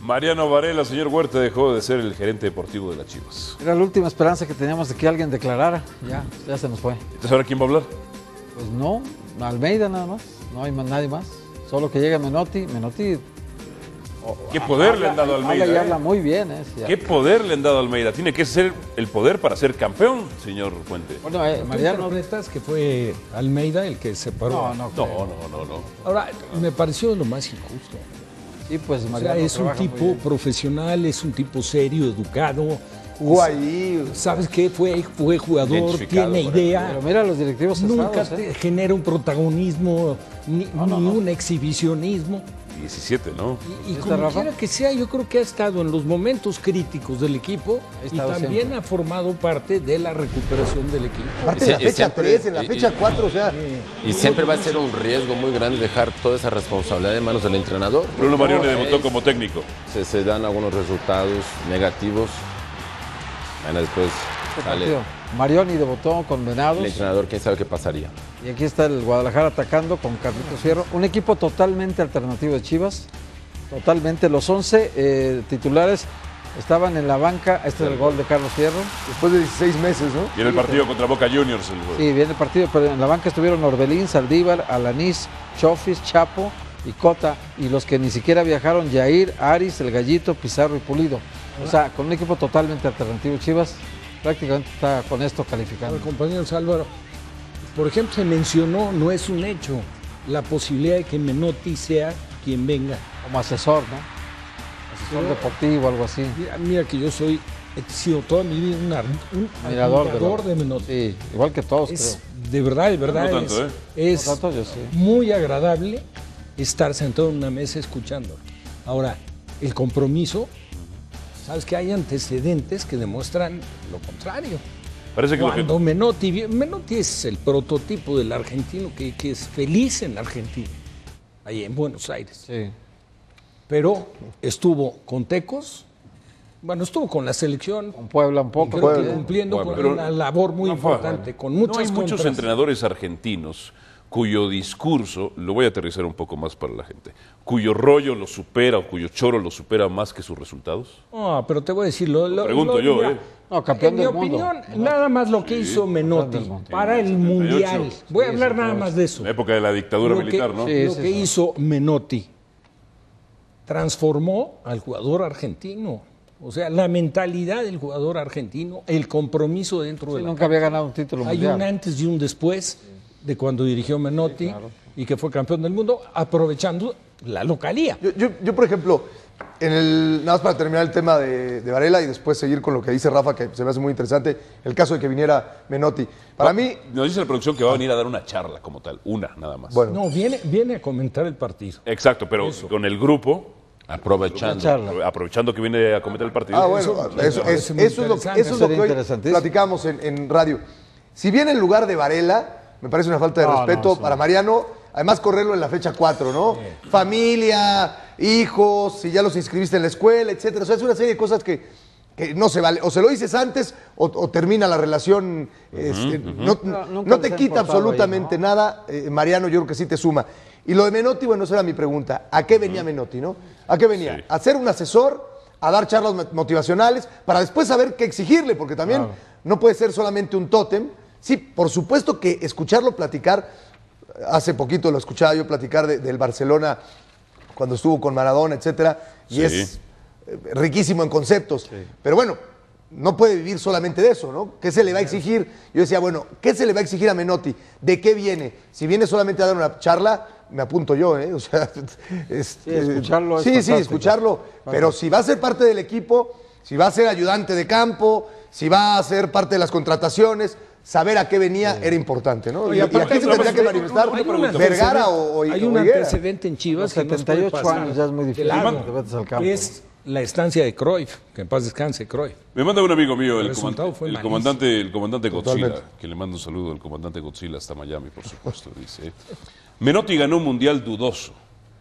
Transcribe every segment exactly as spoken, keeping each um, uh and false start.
Mariano Varela, señor Huerta, dejó de ser el gerente deportivo de las Chivas. Era la última esperanza que teníamos de que alguien declarara. Ya, ya se nos fue. Entonces, ¿ahora quién va a hablar? Pues no, Almeida nada más. No hay más, nadie más. Solo que llegue Menotti. Menotti. Oh, ¿Qué poder habla, le han dado a Almeida? Habla y eh? habla muy bien. Eh, sí, ¿Qué poder le han dado a Almeida? Tiene que ser el poder para ser campeón, señor Fuente. Bueno, eh, ¿Tú Mariano. interpretas que fue Almeida el que se paró? No, no, No, no, no, no. Ahora, me pareció lo más injusto. Sí, pues O sea, Mariano es un trabaja muy tipo bien. profesional, es un tipo serio, educado. Jugó ahí. ¿Sabes qué? Fue, fue jugador, Identificado tiene por el idea. Pero mira los directivos Nunca estados, te ¿eh? genera un protagonismo, ni, No, no, ni no. un exhibicionismo. diecisiete, ¿no? Y, y ¿Está, como Rafa? quiera que sea, yo creo que ha estado en los momentos críticos del equipo Ha y estado también siempre. ha formado parte de la recuperación del equipo. Aparte en la Y fecha siempre- tres, en la y- fecha cuatro, o sea. Y siempre va a ser un riesgo muy grande dejar toda esa responsabilidad en manos del entrenador. Bruno Marioni No, debutó es- como técnico. Se, se dan algunos resultados negativos. Bueno, después Este sale partido. Marioni debutó con el Venados. entrenador, quién sabe qué pasaría. Y aquí está el Guadalajara atacando con Carlitos Fierro. Un equipo totalmente alternativo de Chivas. Totalmente. Los once eh, titulares estaban en la banca. Este es el gol de Carlos Fierro. Después de dieciséis meses, ¿no? Viene el partido contra Boca Juniors. El... Sí, viene el partido, pero en la banca estuvieron Orbelín, Saldívar, Alanís, Chofis, Chapo y Cota. Y los que ni siquiera viajaron, Yair, Aris, El Gallito, Pizarro y Pulido. O sea, con un equipo totalmente alternativo. Chivas prácticamente está con esto calificando. Ahora, compañeros Álvaro, por ejemplo, se mencionó, no es un hecho, la posibilidad de que Menotti sea quien venga. Como asesor, ¿no? Asesor deportivo, algo así. Mira, mira que yo soy, he sido toda mi vida un, ar- un Admirador de, admirador lo- de Menotti. Sí, igual que todos, Es creo. de verdad, de verdad, No tanto, es, ¿eh? es No tanto, yo sí. muy agradable estar sentado en una mesa escuchando. Ahora, el compromiso, sabes que hay antecedentes que demuestran lo contrario. Parece que lo que... Cuando Menotti, vi- Menotti es el prototipo del argentino que, que es feliz en Argentina, ahí en Buenos Aires. Sí. Pero estuvo con Tecos, bueno, estuvo con la selección, Con Puebla un y poco. creo que también. cumpliendo Bueno, con pero una labor muy no fue- importante, con No muchas hay muchos contras. entrenadores argentinos cuyo discurso, lo voy a aterrizar un poco más para la gente, cuyo rollo lo supera o cuyo choro lo supera más que sus resultados. No, pero te voy a decir, lo, lo- Pregunto lo- yo, mira, ¿eh? No, campeón en mi del mundo. opinión, nada más lo que hizo Menotti del mundo. para el setenta y ocho. Mundial. Voy a Sí, hablar sí, nada sí. más de eso. En la época de la dictadura Lo militar, que, ¿no? Sí, lo sí, que sí. hizo Menotti transformó al jugador argentino. O sea, la mentalidad del jugador argentino, el compromiso dentro Sí, de la nunca había ganado un título Hay mundial. un antes y un después de cuando dirigió Menotti y que fue campeón del mundo, aprovechando la localía. Yo, yo, yo, por ejemplo, en el, nada más para terminar el tema de, de Varela y después seguir con lo que dice Rafa, que se me hace muy interesante, el caso de que viniera Menotti. Para mí, Nos dice la producción que va a venir a dar una charla como tal, una nada más. bueno, No, viene, viene a comentar el partido. Exacto, pero con el grupo, Aprovechando. Charla. aprovechando que viene a comentar el partido. ah, bueno, Eso- eso, me es, parece muy eso es lo, interesante. eso es lo que Sería hoy interesantísimo. platicamos en, en radio. Si bien en lugar de Varela, me parece una falta de No, no, respeto sí. para Mariano, además correrlo en la fecha cuatro, ¿no? Familia, hijos, si ya los inscribiste en la escuela, etcétera. O sea, es una serie de cosas que, que no se vale. O se lo dices antes o, o termina la relación. este, No, No, nunca no les te ha quita importado absolutamente ahí, ¿no? nada. eh, Mariano, yo creo que sí te suma. Y lo de Menotti, bueno, esa era mi pregunta. ¿A qué venía Menotti, no? ¿A qué venía? Sí. ¿A ser un asesor? ¿A dar charlas mo- motivacionales? Para después saber qué exigirle, porque también no puede ser solamente un tótem. Sí, por supuesto que escucharlo platicar, hace poquito lo escuchaba yo platicar de- del Barcelona cuando estuvo con Maradona, etcétera, y Sí. es eh, riquísimo en conceptos. Pero bueno, no puede vivir solamente de eso, ¿no? ¿Qué se le va a exigir? Yo decía, bueno, ¿qué se le va a exigir a Menotti? ¿De qué viene? Si viene solamente a dar una charla, me apunto yo, ¿eh? O sea, es- Sí, escucharlo es Sí, sí, fantástico. escucharlo. Pero si va a ser parte del equipo, si va a ser ayudante de campo, si va a ser parte de las contrataciones, saber a qué venía era importante, ¿no? Oye, Y, y aparte, aquí se vamos tendría a que ver, manifestar hay un Vergara antecedente- o, o, Hay o un Higuera. antecedente en Chivas Los que nos setenta y puede ocho pasar años ya es muy difícil. de largo. que te metas al campo. Es la estancia de Cruyff, que en paz descanse Cruyff. Me manda un amigo mío, El el, resultado comand- fue el malísimo. comandante, el comandante Godzilla, Totalmente. que le mando un saludo al comandante Godzilla hasta Miami, por supuesto. Dice: Menotti ganó un mundial dudoso.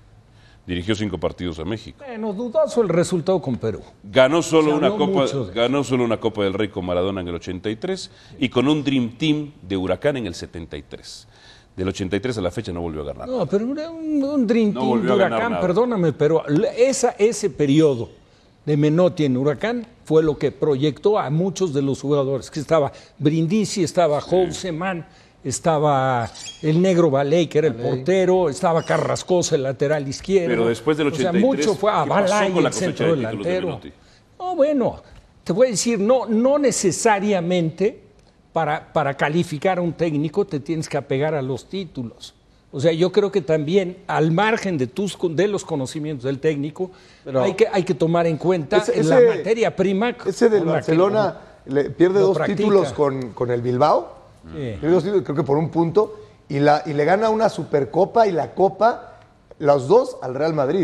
Dirigió cinco partidos a México. Bueno, dudoso el resultado con Perú. Ganó solo, Se una habló copa, mucho de eso. ganó solo una Copa del Rey con Maradona en el ochenta y tres y con un Dream Team de Huracán en el setenta y tres. Del ochenta y tres a la fecha no volvió a ganar. No, pero era un, un Dream No Team volvió de a ganar Huracán, nada. perdóname, pero esa, ese periodo de Menotti en Huracán fue lo que proyectó a muchos de los jugadores, que estaba Brindisi, estaba Houseman, estaba el negro Baley, que era el portero, estaba Carrascosa, el lateral izquierdo. Pero después del ochenta y tres, o sea, mucho fue a ¿qué pasó Balay, con la el cosecha centro de títulos de delantero. Menotti? No, bueno, te voy a decir, no, no necesariamente para, para calificar a un técnico te tienes que apegar a los títulos. O sea, yo creo que también, al margen de, tus, de los conocimientos del técnico, Pero- hay, que, hay que tomar en cuenta Ese- la ese- materia prima. Ese del con la que Barcelona le pierde lo dos practica. títulos con, con el Bilbao. Sí. Pierde dos títulos, creo que por un punto. Y, la, y le gana una Supercopa y la Copa, los dos al Real Madrid.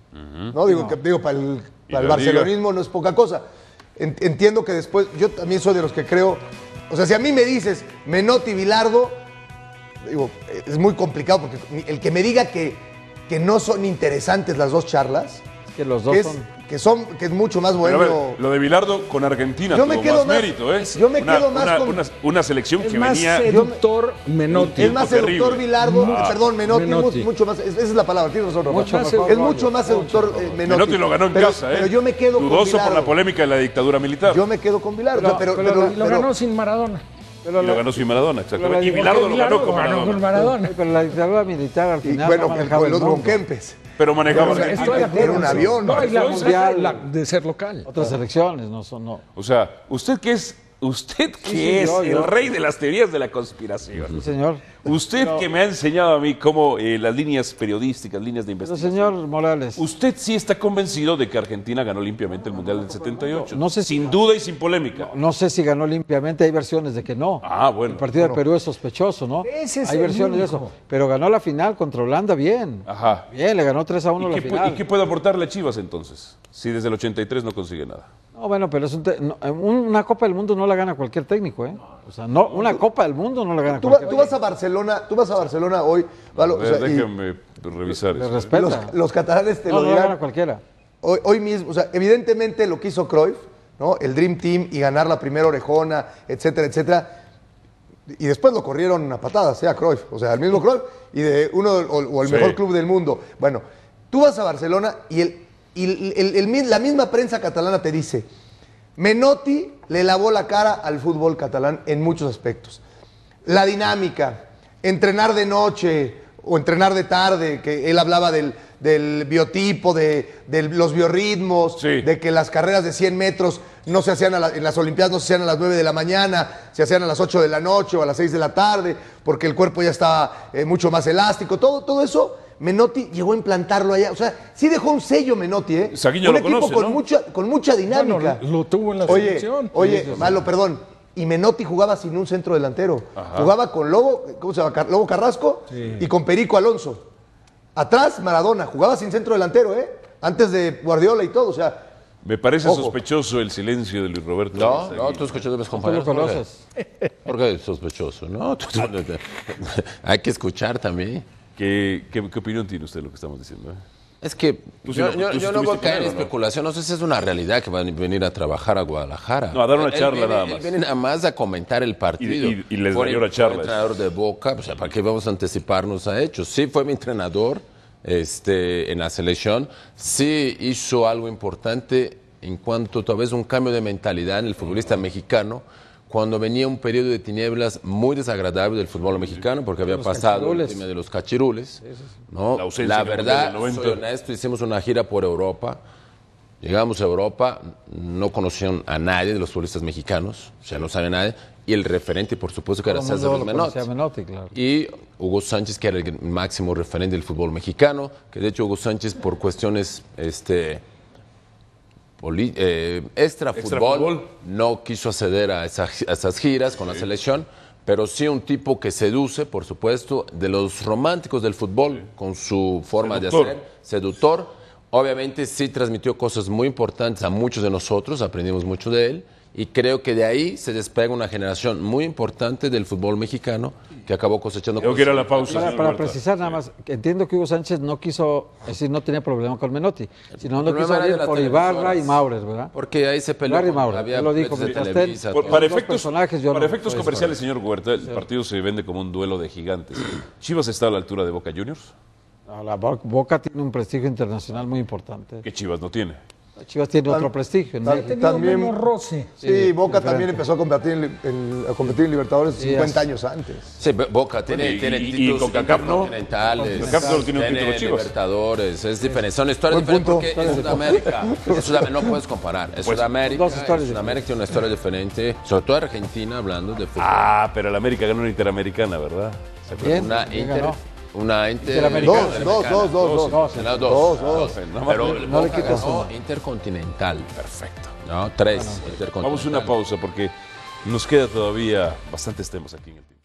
No, digo, que, digo para el, Y para el la barcelonismo no es poca cosa. En- Entiendo que después, yo también soy de los que creo, o sea, si a mí me dices Menotti, Bilardo, digo, es muy complicado porque el que me diga que, que no son interesantes las dos charlas, Que los dos que es, son. que son, que es mucho más Pero bueno. a ver, lo de Bilardo con Argentina Yo tuvo me quedo más, más- mérito, ¿eh? yo me Una- quedo más una, con- una, una selección Es que más venía... seductor Menotti. Es más terrible. seductor Bilardo, Ah. eh, perdón, Menotti, Menotti. mu- mucho más, es- esa es la palabra, tienes razón, Rafa. Mucho es mejor mucho rollo, más seductor eh, Menotti. Menotti lo ganó en pero, casa, ¿eh? Pero yo me quedo con Dudoso Bilardo. por la polémica de la dictadura militar. Yo me quedo con Bilardo. Pero- o sea, pero, pero pero- lo- Y lo pero- ganó sin Maradona. Pero y lo la- ganó sin Maradona, exactamente. Y Porque Bilardo lo Bilardo ganó con ganó Maradona. con Maradona. Sí, pero la dictadura militar al y final bueno, no el, manejaba el el otro mundo. Kempes. Pero manejaba Pero Argentina. estoy de acuerdo. Era un avión, No, ¿no? y la Fue mundial mundial. de ser local. Otras elecciones, no son, no. O sea, usted que es, usted que sí, es yo, yo. el rey de las teorías de la conspiración. Sí, señor. Usted que me ha enseñado a mí cómo eh, las líneas periodísticas, líneas de Pero investigación. señor Morales, Usted sí está convencido de que Argentina ganó limpiamente el Mundial del setenta y ocho. No sé si- sin duda y sin polémica. no sé si ganó limpiamente, hay versiones de que no. Ah, bueno. El partido de Perú es sospechoso, ¿no? Ese es hay el versiones de único. eso. Pero ganó la final contra Holanda bien. Ajá. Bien, le ganó tres a uno ¿Y la qué, pu- final. y qué puede aportarle a Chivas entonces? Si desde el ochenta y tres no consigue nada. No, bueno, pero es un te- no, un- una Copa del Mundo no la gana cualquier técnico, ¿eh? O sea, no, una Copa del Mundo no la gana Tú, va- cualquier tú vas a Barcelona, tú vas a Barcelona hoy, Valo, A o ver, sea, y déjame revisar Le eso. ¿eh? respeta. los, los catalanes te no, lo no la gana dirán. cualquiera. Hoy, hoy mismo, o sea, evidentemente lo que hizo Cruyff, ¿no? El Dream Team y ganar la primera orejona, etcétera, etcétera. Y después lo corrieron a patadas, sea Cruyff, o sea, el mismo Cruyff y de uno o, o el Sí. mejor club del mundo. Bueno, tú vas a Barcelona y, el, y el- el- el mi- la misma prensa catalana te dice, Menotti le lavó la cara al fútbol catalán en muchos aspectos. La dinámica, entrenar de noche o entrenar de tarde, que él hablaba del, del biotipo, de, de los biorritmos, Sí. de que las carreras de cien metros no se hacían a la- en las Olimpiadas no se hacían a las nueve de la mañana, se hacían a las ocho de la noche o a las seis de la tarde, porque el cuerpo ya estaba eh, mucho más elástico. Todo, todo eso, Menotti llegó a implantarlo allá. O sea, sí dejó un sello Menotti, ¿eh? Saguiño un lo equipo conoce, con, ¿no? mucha, con mucha dinámica. Bueno, lo tuvo en la Oye, selección. oye, Sí, sí, sí. Malo, perdón. Y Menotti jugaba sin un centro delantero. Jugaba con Lobo, ¿cómo se llama? Car- Lobo Carrasco y con Perico Alonso. Atrás, Maradona. Jugaba sin centro delantero, ¿eh? Antes de Guardiola y todo. O sea, Me parece Ojo. sospechoso el silencio de Luis Roberto. No, Sáenz no, Aguirre. tú escuchas de mis Tú lo compañeros. Jorge. conoces. ¿Por qué es sospechoso? No, tú- tú- hay que escuchar también. ¿Qué, qué, qué opinión tiene usted de lo que estamos diciendo? eh? Es que Tú sí yo, lo- yo- tú sí yo no voy a estuviste caer con en él, ¿o no? especulación. No sé si es una realidad que van a venir a trabajar a Guadalajara. No, a dar una Él- él charla viene- nada él más. viene nada más a comentar el partido. Y- y- y les Fue dio una el- charla. fue el entrenador de Boca, o sea, ¿para qué vamos a anticiparnos a hechos? Sí, fue mi entrenador este, en la selección. Sí hizo algo importante en cuanto tal vez un cambio de mentalidad en el futbolista mexicano, cuando venía un periodo de tinieblas muy desagradable del fútbol mexicano, porque había pasado el cachirules. tema de los cachirules. ¿no? La ausencia La en el verdad, Mundial del noventa. soy honesto, hicimos una gira por Europa. Llegamos a Europa, no conocían a nadie de los futbolistas mexicanos, o sea, no sabía nadie. Y el referente, por supuesto, que era Todo el César mundo Luis lo Menotti. conocía a Menotti, claro. Y Hugo Sánchez, que era el máximo referente del fútbol mexicano, que de hecho Hugo Sánchez, por cuestiones este, poli- eh, extra, Extra fútbol, fútbol. no quiso acceder a, esa- a esas giras con la selección, pero sí un tipo que seduce, por supuesto, de los románticos del fútbol, con su forma Seductor. de hacer, seductor, obviamente sí transmitió cosas muy importantes a muchos de nosotros, aprendimos mucho de él, y creo que de ahí se despega una generación muy importante del fútbol mexicano que acabó cosechando Creo cosas. que era la pausa. Para, señor para Huerta. precisar nada más, entiendo que Hugo Sánchez no quiso, es decir, no tenía problema con Menotti, sino no problema quiso era de ir las por Ibarra y televisoras. Maurer, ¿verdad? Porque ahí se peleó. Ibarra y con- Maurer, había él lo dijo, derechos de mientras Televisa, estén- Por- todo. para Los dos efectos, personajes, yo para no efectos estoy de comerciales, señor Huerta, el partido se vende como un duelo de gigantes. ¿Chivas está a la altura de Boca Juniors? No, la Bo- Boca tiene un prestigio internacional muy importante. Que Chivas no tiene. Chivas tiene otro Tam- prestigio. en tam- Ha México. tenido También- menos roce. Sí, Sí, Boca diferente. también empezó a competir en, li- en- a competir en Libertadores Sí, cincuenta así. años antes. Sí, Bo- Boca tiene, Bueno, y- tiene y- y títulos CONCACAF no. intercontinentales. CONCACAF solo tiene un tiene título Chivas. Libertadores, es diferente. Son historias Buen diferentes punto. porque es Sudamérica. Es Sudamérica, no puedes comparar. Es Pues, Sudamérica, dos historias es Sudamérica tiene una historia diferente. Sobre todo Argentina, hablando de fútbol. Ah, pero el América ganó una Interamericana, ¿verdad? ¿Se acuerdan? Bien, Una ¿quién Inter, ganó? una Inter, Interamericana. Dos, dos, dos, dos, dos. Ganó Dos, dos. dos. No, Pero no el no le Boca quitas ganó uno. intercontinental. Perfecto. No, tres intercontinentales. Vamos a una pausa porque nos queda todavía bastantes temas aquí en el tiempo.